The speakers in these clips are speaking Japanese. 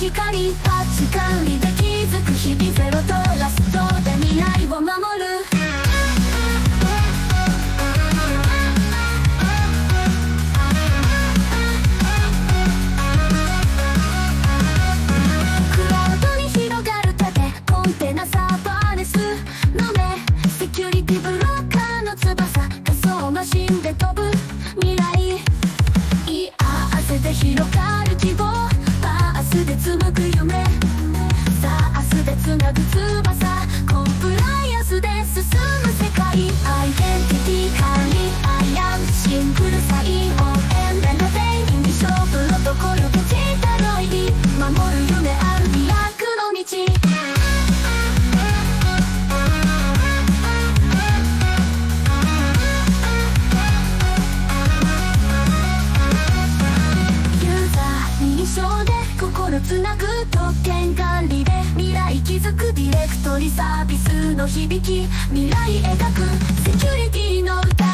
光、パッチ管理で気づく日々ゼロとラストで未来を守る。クラウドに広がる盾、コンテナサーバーレスの目、セキュリティブロッカーの翼、仮想マシンで飛ぶ未来。いや汗で広がる希望、パースで紡ぐ夢、さあ明日でつなぐ翼、コンプライアンスで進む世界。アイデンティティ管理、アイアンシングルサイン、オーエンレノベイティング、勝負のところでデータロイディ、守る夢ある飛躍の道。心つなぐ特権管理で未来築くディレクトリサービスの響き、未来描くセキュリティの歌。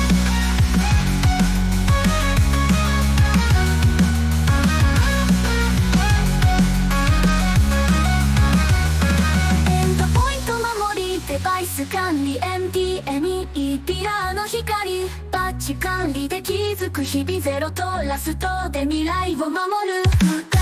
エンドポイント守り、デバイス管理、 MDME ピラーの光、パッチ管理で気づく日々ゼロとラストで未来を守る。